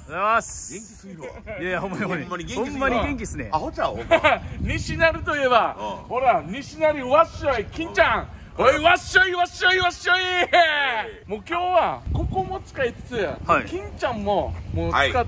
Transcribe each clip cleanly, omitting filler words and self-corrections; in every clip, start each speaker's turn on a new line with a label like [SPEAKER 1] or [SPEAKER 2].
[SPEAKER 1] ございます。
[SPEAKER 2] 元気すぎるわ。
[SPEAKER 1] いやいや、ほんまに元気っすね。
[SPEAKER 2] アホちゃう。
[SPEAKER 3] 西成といえば、ほら、西成わっしょい、金ちゃん。おい、わっしょい、わっしょい、わっしょい。もう今日は、ここも使いつつ、金ちゃんも、もう使って。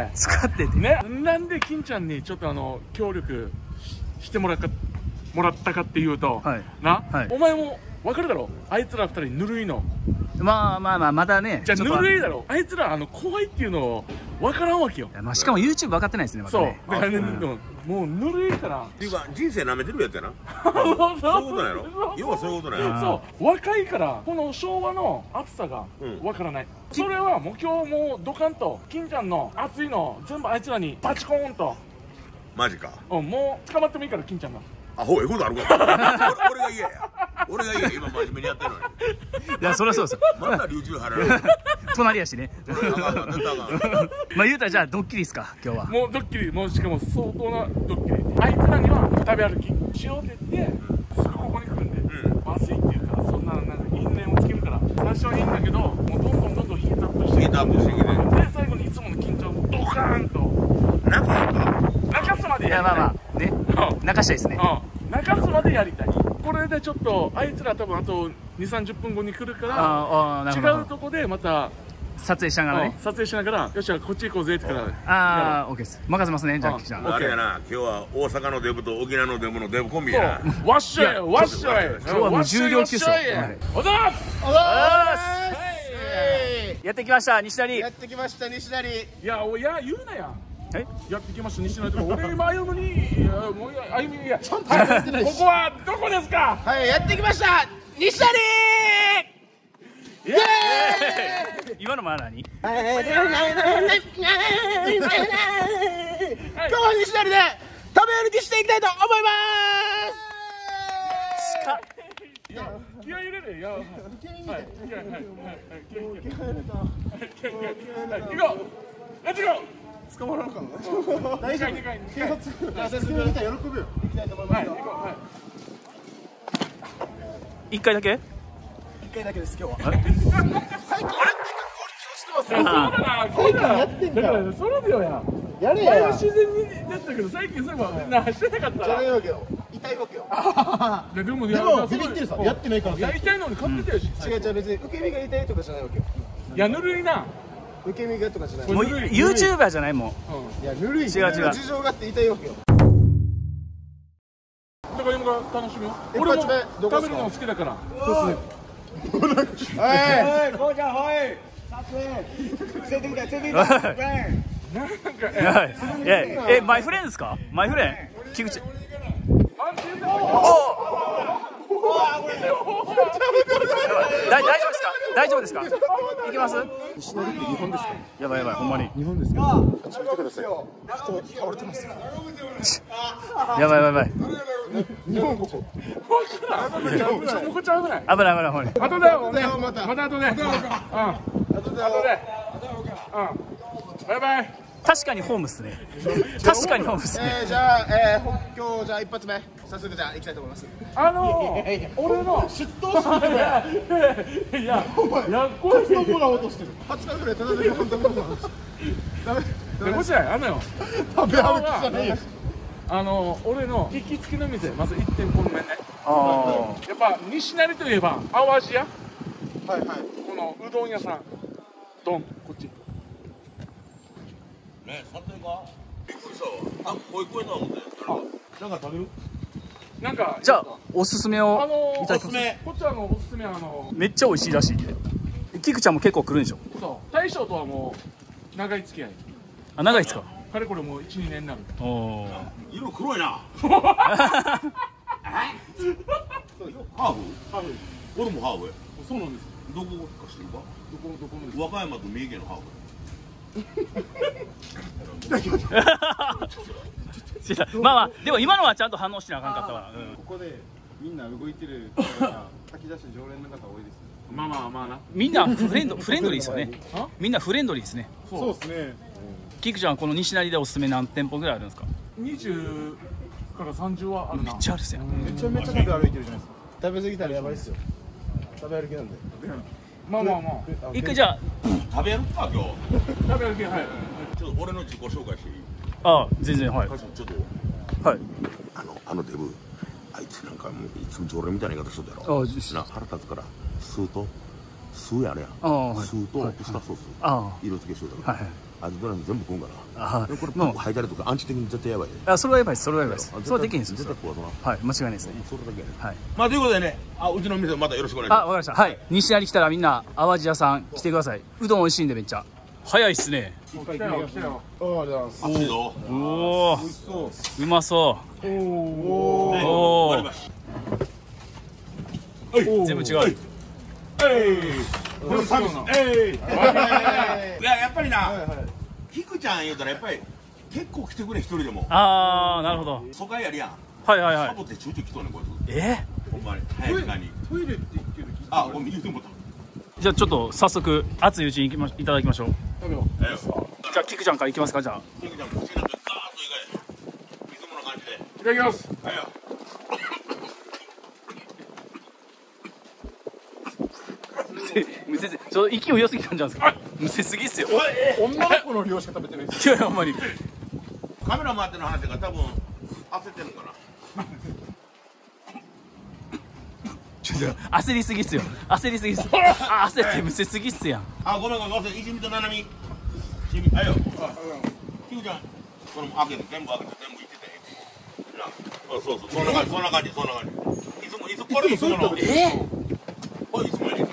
[SPEAKER 3] ね。なんで金ちゃんにちょっと協力してもらったかっていうと、な、お前も分かるだろ、あいつら二人ぬるいの。
[SPEAKER 1] まあまだね。
[SPEAKER 3] じゃあぬるいだろ、あいつら怖いっていうのを分からんわけよ。
[SPEAKER 1] しかも YouTube 分かってないですね。
[SPEAKER 3] そうだからね、もうぬるいから
[SPEAKER 2] っていうか人生なめてるやつやな。そういうことなんやろ。要はそういうことなんや。
[SPEAKER 3] そう若いからこの昭和の熱さが分からない。それはもう今日もうドカンと金ちゃんの熱いの全部あいつらにバチコーンと。
[SPEAKER 2] マジか。
[SPEAKER 3] もう捕まってもいいから金ちゃんが。
[SPEAKER 2] アホええことあるか。俺が嫌や。俺が嫌や。今真面目にやってるのに。
[SPEAKER 1] いや、そりゃそうですよ。
[SPEAKER 2] まだ流中貼られる。
[SPEAKER 1] 隣やしね。まあ言うたらじゃあドッキリですか今日は。
[SPEAKER 3] もうドッキリ、もうしかも相当なドッキリ。あいつらには食べ歩きしようって言ってすぐここに来るんで、まずいっていうかそんななんか因縁をつけるから最初はいいんだけど、もうどんどんヒートアップしてきて、で最後にいつもの緊張をドカーンと中洲までやりたい。
[SPEAKER 1] まあね、泣かしたいですね。
[SPEAKER 3] 中洲までやりたい。これでちょっとあいつら多分あと2、30分後に来るから違うとこでまた
[SPEAKER 1] 撮影しながらね。
[SPEAKER 3] 撮影しながら、よしこっち行こうぜってから。
[SPEAKER 1] オッケーです。任せますね、じゃあ、
[SPEAKER 2] じゃあ。あれやな、今日は大阪のデブと沖縄のデブのデブコンビやな。
[SPEAKER 3] わっしょい、わっしょい。
[SPEAKER 1] 今日はもう重量級ですよ。
[SPEAKER 3] おざーす。
[SPEAKER 1] やってきました、西成。
[SPEAKER 4] やってきました、西成。
[SPEAKER 3] いや、言うなや。やってきました西成とか、俺今歩むに、もう歩み、いや、ここはどこですか。
[SPEAKER 4] はい、やってきました、西成。イエ
[SPEAKER 1] ーイ。今のまだ何？
[SPEAKER 4] 今日は西成で食べ歩きしていきたいと思います。
[SPEAKER 3] 気合い入れる。いや、はい、
[SPEAKER 4] 捕まらんかな。大丈夫。警察。警察見たら喜ぶよ。行きたいと思います。
[SPEAKER 1] 一回だけ？
[SPEAKER 4] 一回だけです今日は。最近
[SPEAKER 3] そうだやってんから。それだよや。
[SPEAKER 4] やれや。
[SPEAKER 3] 自然に出てたけど最近そういえばしてなかったら。
[SPEAKER 4] じゃないわけよ。痛いわけよ。
[SPEAKER 3] でも
[SPEAKER 4] ビビってるさ。やってないから。
[SPEAKER 3] やりたいのに買ってたよし。
[SPEAKER 4] 違う別に受け身が痛いとかじゃないわけよ。
[SPEAKER 3] いやぬるいな。
[SPEAKER 4] 受け身がとかじゃない。
[SPEAKER 1] もう YouTuber じゃないも
[SPEAKER 4] ん。いやぬるい。違う。事情があって痛いわけよ。
[SPEAKER 3] だから今から楽しみよ。
[SPEAKER 4] 俺も
[SPEAKER 3] 食べるの好きだから。
[SPEAKER 4] そうですね。はい、こうちゃん、はい。撮影。連れてきた、連れてきた。
[SPEAKER 1] なんか、マイフレンですか？マイフレン。菊池。大丈夫ですか？行きます？
[SPEAKER 4] 西成って日本ですか？
[SPEAKER 1] やばいほんまに。
[SPEAKER 4] 日本ですか？ちょっと見てください。人倒れてます。
[SPEAKER 1] やばい。
[SPEAKER 4] 日本ここ。
[SPEAKER 3] こっち危ない。
[SPEAKER 1] 危ない。
[SPEAKER 3] あとだよ。また後で。バイバイ。
[SPEAKER 1] 確かにホームっすね。
[SPEAKER 4] じゃあ今日じゃあ一発目早速じゃあ行きたいと思います。
[SPEAKER 3] 俺の
[SPEAKER 4] 出頭してる。
[SPEAKER 3] いやこいつ
[SPEAKER 4] の子が落としてる。20日ぐらいただでご飯食べたことあるんです。ダメ。
[SPEAKER 3] こっちだよ。
[SPEAKER 4] 食べ歩きじゃねえよ。
[SPEAKER 3] 俺の行きつけの店、まず1店舗目ね。やっぱ西成といえば淡路屋。
[SPEAKER 4] はい。
[SPEAKER 3] このうどん屋さん。ドンこっち。
[SPEAKER 2] ね、撮影か。びっくりしたわ。保育園だ思って。
[SPEAKER 4] なんか食べる？
[SPEAKER 1] なんかじゃあおすすめをいただきます。
[SPEAKER 3] こっちはおすすめ
[SPEAKER 1] めっちゃ美味しいらしいんで。菊ちゃんも結構来るんでしょ。
[SPEAKER 3] そう。大将とはもう長い付き合い。
[SPEAKER 1] 長いですか？
[SPEAKER 3] かれこれもう1、2年になる。
[SPEAKER 2] 色黒いな。ハーフ？俺もハーフや。
[SPEAKER 3] そうなんです。
[SPEAKER 2] どこか知るか？
[SPEAKER 3] どこのですか？
[SPEAKER 2] 和歌山と三重県のハーフ。
[SPEAKER 1] まあでも今のはちゃんと反応しなあかんかったわ。
[SPEAKER 4] ここでみんな動いてるから炊き出し常連の方多いです。
[SPEAKER 3] まあな。
[SPEAKER 1] みんなフレンドリーですよね。みんなフレンドリーですね。
[SPEAKER 4] そうですね。
[SPEAKER 1] キクちゃんこの西成でおすすめ何店舗ぐらいあるんですか
[SPEAKER 3] ？20から30はあるな。
[SPEAKER 1] めっちゃあるっすよ。
[SPEAKER 4] めちゃめちゃ食べ歩いてるじゃないですか。食べ過ぎたらやばいっすよ。食べ歩きなんで。
[SPEAKER 3] まあ。
[SPEAKER 1] 一回じゃあ
[SPEAKER 2] 食べるか今日。
[SPEAKER 3] 食べ歩きはい。
[SPEAKER 2] ちょっとと俺の自己紹介していい？
[SPEAKER 1] あ、全然。はい。
[SPEAKER 2] ちょっと
[SPEAKER 1] はい。
[SPEAKER 2] あのデブ、あいつなんかもういつも常連みたいな言い方しとったやろ。な腹立つから酢やあれやん。酢とウスターソース色付けしといたから。あとドラム全部食うんかな。これもう吐いたりとかアンチ的に絶対やばい。あ、それはやばいです。それはやばいです。それはできんです。絶対食わそうな。はい、間違いないですね。それだけやね。はい。まあということでね、うちの店またよろしくお願いします。あ、わかりました。はい。西成来たらみんな淡路屋さん来てください。うどん美味しいんでめっちゃ。早いっすね。
[SPEAKER 3] 来たよ来たよ。
[SPEAKER 2] 熱いぞ。
[SPEAKER 1] おお。うまそう。おお。全部違う。
[SPEAKER 2] これサービス。いややっぱりな、キクちゃん言うたらやっぱり結構来てくれ一人でも。ああ、なるほど。疎開やりやん。はいはいはい。サボってちょいちょい来とんねんこいつ。ほんまに早い時間に。トイレって言ってる。あ、ごめん言うてもた。じゃあちょっっと早速熱いうちにいただきましょう。じゃあキクちゃんからいきますか。じゃあキクちゃん口の中ガーッといかいつもの感じでいただきます。はいよ。むせちょっと勢い良すぎたんじゃないですか。むせすぎっすよ。
[SPEAKER 3] 女の子の量しか食べてない。
[SPEAKER 2] いやほんまにカメラ回っての話が多分焦ってるのかな。
[SPEAKER 1] 焦りすぎっすよ。焦りすぎっす。焦ってむせすぎっすやん。
[SPEAKER 2] あ、ごめんごめん。一味と七味。あよ。キクちゃん。これも開けて全部開けて全部いってて。そうそうそんな感じそんな感じそんな感じ。いつもこれいつもの。これいつもやね。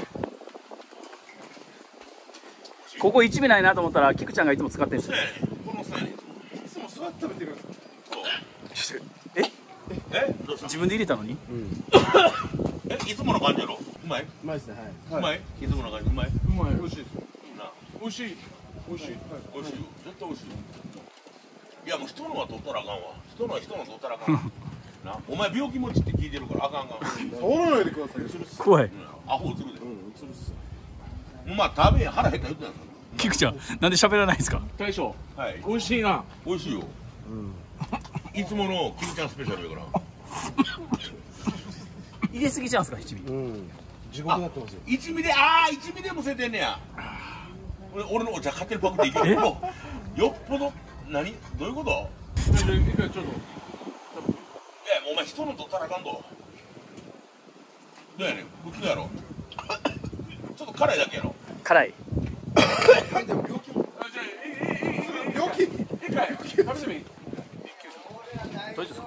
[SPEAKER 2] ここ一味ないなと思ったらキクちゃんがいつも使ってるんですよ。このさやね。いつも座って食べてるんですか。どうした？自分で入れたのに？いつもの感じやろ？うまい？うまいですね。はい。うまい？いつもの感じうまい？うまい。美味しいです。美味しい。美味しい。美味しいよ。絶対美味しい。いやもう人のは取ったらあかんわ。人の取ったらあかん。な、お前病気持ちって聞いてるからあかんあかん。おらないでください。怖い。アホ映るで。映るっす。まあ食べ腹減った言ってない。キクちゃんなんで喋らないんですか。
[SPEAKER 3] 大将。
[SPEAKER 2] はい。
[SPEAKER 3] 美味しいな。
[SPEAKER 2] 美味しいよ。いつものキクちゃんスペシャルやから。
[SPEAKER 1] 入れすぎちゃうんすか一味。
[SPEAKER 2] 地獄になってますよ。一味で一味でむせてんねや。俺のお茶勝手にパクっていける。よっぽど何どういうこと？ちょっと。いやお前人の取ったらあかんど。どうやねん普通やろ。ちょっと辛いだけやろ。辛い。でも病気も。病気。一回食べてみ。どうですか。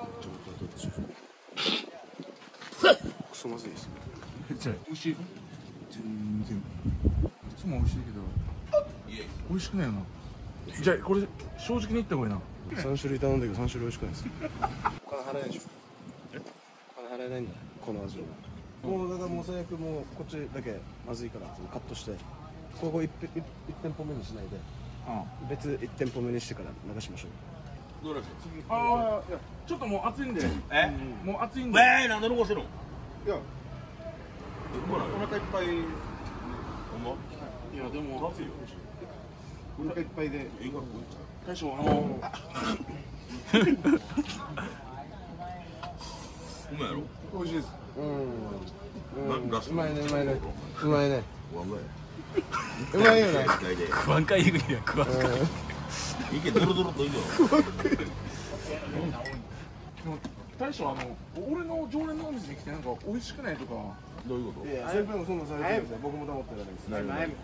[SPEAKER 2] クソまずいです。
[SPEAKER 3] じゃあ美味しい。全然。いつも美味しいけど。美味しくないよな。じゃあこれ正直に言った方がいいな。3種類頼んだけど3種類美味しくないです。お金払えないでしょ。お金払えないんだ。この味は。もうだからもう最悪もうこっちだけまずいからカットして、ここ1店舗目にしないで、別1店舗目にしてから流しましょう。どうですか。次。いやちょっともう熱いんで。もう熱いんで。
[SPEAKER 2] なんで残してるの。いや。お腹いっぱい。ほんま。いやでも熱いよ。お腹いっぱいで。大将うまいやろ。美味しいです。うまいねうまいねうまいね。うまいよね。
[SPEAKER 1] 食わんかいぐりや食わんか。
[SPEAKER 2] いけドロドロといいよ。
[SPEAKER 3] 大将俺の常連のお店に来てなんか美味しくないとか。
[SPEAKER 2] どういうこと？
[SPEAKER 3] いや先輩もそんなされてるんですよ。僕も黙ってないです。何？なんか。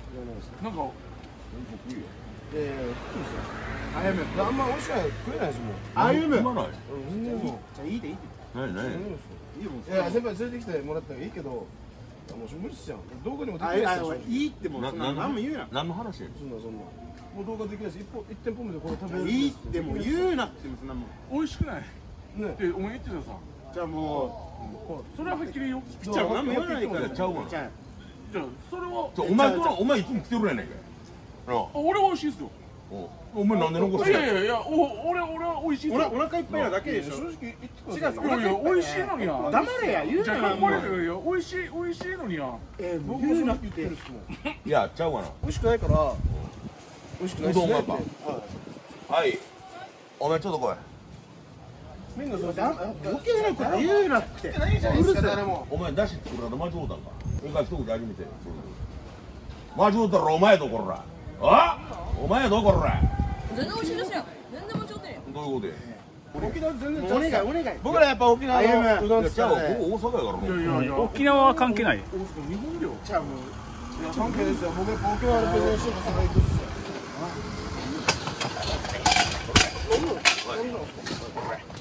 [SPEAKER 3] いやいや、そうですよ。あんま美味しくない、食えないですもん。あゆむ。全然そう。じゃいいでいいで。何？いや先輩連れてきてもらったらいいけど、もう無理っすよ。動画にもできないですよ。いいっても何も言うな。何の話や。そんな。もう動画できないです。1店舗目でこれ食べる。いいっても言うなってそんなもん。美味しくない。ね。ってお前言ってたさ。じゃあもうそれははっきり言おう。じゃあ何も言わないからちゃうわ。じゃあそれは
[SPEAKER 2] お前いつも来てるやないかい。
[SPEAKER 3] 俺は美味しいですよ。
[SPEAKER 2] お前なんで残してんの。
[SPEAKER 3] いや俺は美味しいですよ。お腹いっぱいなだけでしょ。正直言ってください。いや美味しいのにや。黙れや言うなよ。美味しいのにや。僕も言うなって言ってるっすもん。
[SPEAKER 2] いやちゃうかな。
[SPEAKER 3] 美味しくないから美味しくないっすね。うどんが
[SPEAKER 2] はい。お前ちょっと来い。
[SPEAKER 3] みんなそう余計なこと言うなって。うるせえ。
[SPEAKER 2] お前だし作るの間違うたんか。一回一口味見て。間違うたらお前ところら。あ？
[SPEAKER 5] お前はどこら。
[SPEAKER 6] 全然美味しいですよ。全然もちろんね。
[SPEAKER 5] どういうことで。
[SPEAKER 4] 沖縄全然僕らやっぱ沖縄のうどん使うね。
[SPEAKER 5] ここ大阪やからね。
[SPEAKER 2] 沖縄は関係ない。
[SPEAKER 4] 日本領じゃあもう関係ですよ。僕やっぱ沖縄のプレゼンしようとそれ行くっすよ。